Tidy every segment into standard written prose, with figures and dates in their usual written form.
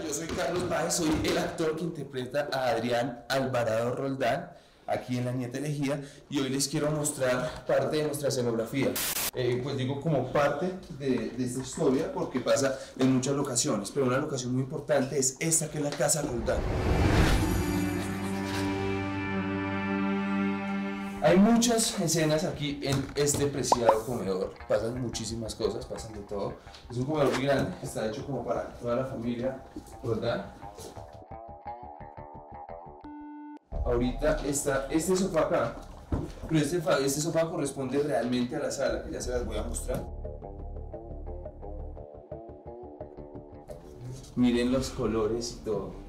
yo soy Carlos Páez, soy el actor que interpreta a Adrián Alvarado Roldán aquí en La Nieta Elegida, y hoy les quiero mostrar parte de nuestra escenografía. Pues digo como parte de esta historia porque pasa en muchas locaciones, pero una locación muy importante es esta, que es la Casa Roldán. Hay muchas escenas aquí en este preciado comedor, pasan muchísimas cosas, pasan de todo. Es un comedor muy grande, está hecho como para toda la familia Roldán. Ahorita está este sofá acá, pero este sofá corresponde realmente a la sala, que ya se las voy a mostrar. Miren los colores y todo.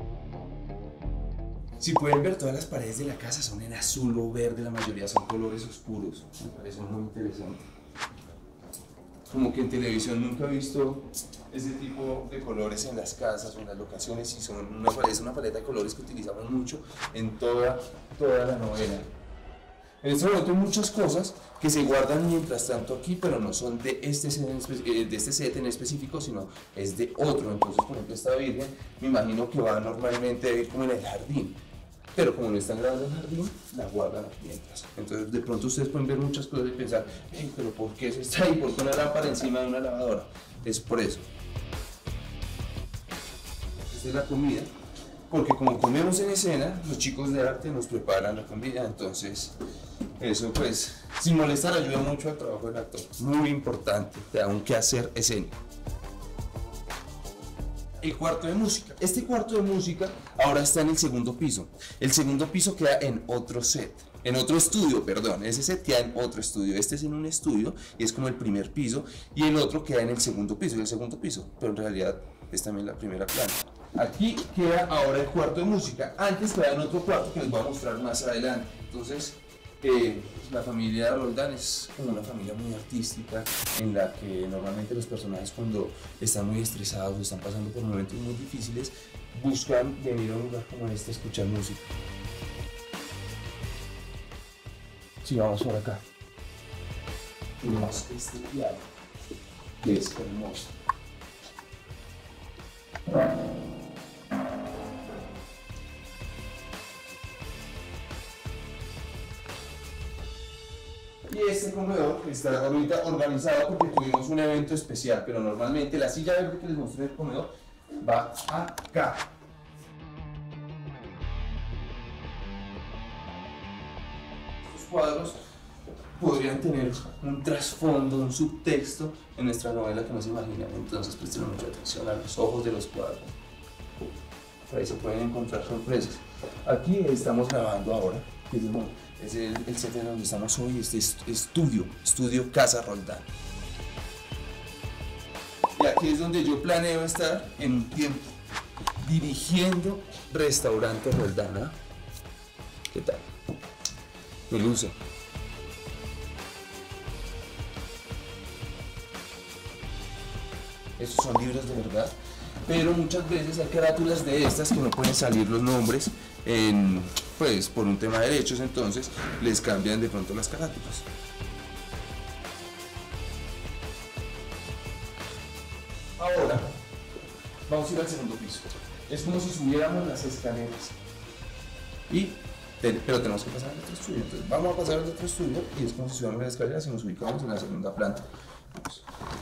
Si pueden ver, todas las paredes de la casa son en azul o verde, la mayoría son colores oscuros. Me parece muy interesante. Como que en televisión nunca he visto ese tipo de colores en las casas o en las locaciones, y son una paleta de colores que utilizamos mucho en toda la novela. En este momento hay muchas cosas que se guardan mientras tanto aquí, pero no son de este set en específico, sino es de otro. Entonces, por ejemplo, esta virgen me imagino que va normalmente a ir como en el jardín, pero como no están grabando en el jardín, la guardan aquí mientras. Entonces, de pronto ustedes pueden ver muchas cosas y pensar, hey, pero ¿por qué eso está ahí? ¿Por qué una lámpara encima de una lavadora? Es por eso. Esta es la comida, porque como comemos en escena, los chicos de arte nos preparan la comida, entonces eso pues, sin molestar, ayuda mucho al trabajo del actor. Muy importante, te da un quehacer escénico. El cuarto de música. Este cuarto de música ahora está en el segundo piso. El segundo piso queda en otro set. En otro estudio, perdón. Ese set queda en otro estudio. Este es en un estudio y es como el primer piso. Y el otro queda en el segundo piso. Y el segundo piso, pero en realidad es también la primera planta. Aquí queda ahora el cuarto de música. Antes quedaba en otro cuarto que les voy a mostrar más adelante. Entonces, la familia Roldán es como una familia muy artística, en la que normalmente los personajes, cuando están muy estresados o están pasando por momentos muy difíciles, buscan venir a un lugar como este a escuchar música. Sí, vamos por acá. Tenemos este piano, que es hermoso. Y este comedor está ahorita organizado porque tuvimos un evento especial, pero normalmente la silla verde que les mostré del comedor va acá. Estos cuadros podrían tener un trasfondo, un subtexto en nuestra novela que no se imaginan, entonces presten mucha atención a los ojos de los cuadros. Por ahí se pueden encontrar sorpresas. Aquí estamos grabando ahora, que es el set en donde estamos hoy, este estudio Casa Roldán. Y aquí es donde yo planeo estar en un tiempo, dirigiendo Restaurante Roldán. ¿Eh? ¿Qué tal? Me luce. Estos son libros de verdad, pero muchas veces hay carátulas de estas que no pueden salir los nombres pues por un tema de derechos, entonces les cambian de pronto las carátulas. Ahora vamos a ir al segundo piso. Es como si subiéramos las escaleras, pero tenemos que pasar al otro estudio. Entonces vamos a pasar al otro estudio y es como si subiéramos las escaleras y nos ubicamos en la segunda planta. Vamos.